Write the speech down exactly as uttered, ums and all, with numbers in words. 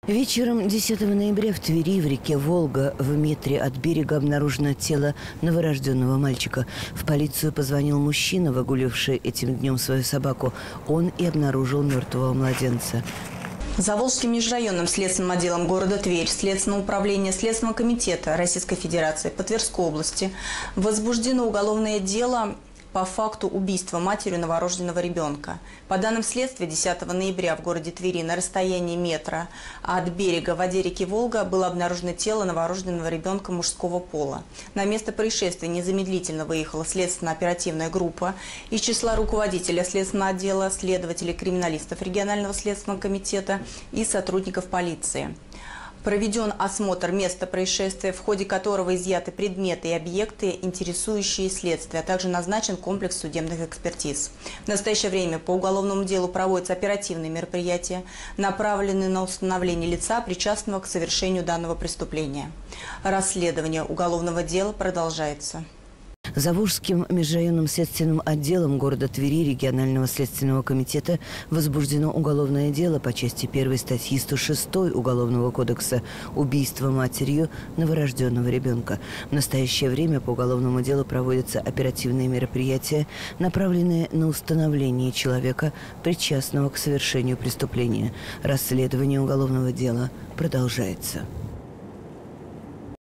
Вечером десятого ноября в Твери в реке Волга в метре от берега обнаружено тело новорожденного мальчика. В полицию позвонил мужчина, выгуливший этим днем свою собаку. Он и обнаружил мертвого младенца. Заволжским межрайонным следственным отделом города Тверь, Следственного управления Следственного комитета Российской Федерации по Тверской области возбуждено уголовное дело по факту убийства матерью новорожденного ребенка. По данным следствия, десятого ноября в городе Твери на расстоянии метра от берега в воде реки Волга было обнаружено тело новорожденного ребенка мужского пола. На место происшествия незамедлительно выехала следственно-оперативная группа из числа руководителя следственного отдела, следователей, криминалистов регионального следственного комитета и сотрудников полиции. Проведен осмотр места происшествия, в ходе которого изъяты предметы и объекты, интересующие следствие, а также назначен комплекс судебных экспертиз. В настоящее время по уголовному делу проводятся оперативные мероприятия, направленные на установление лица, причастного к совершению данного преступления. Расследование уголовного дела продолжается. Заволжским межрайонным следственным отделом города Твери регионального следственного комитета возбуждено уголовное дело по части первой статьи сто шесть Уголовного кодекса «Убийство матерью новорожденного ребенка». В настоящее время по уголовному делу проводятся оперативные мероприятия, направленные на установление человека, причастного к совершению преступления. Расследование уголовного дела продолжается.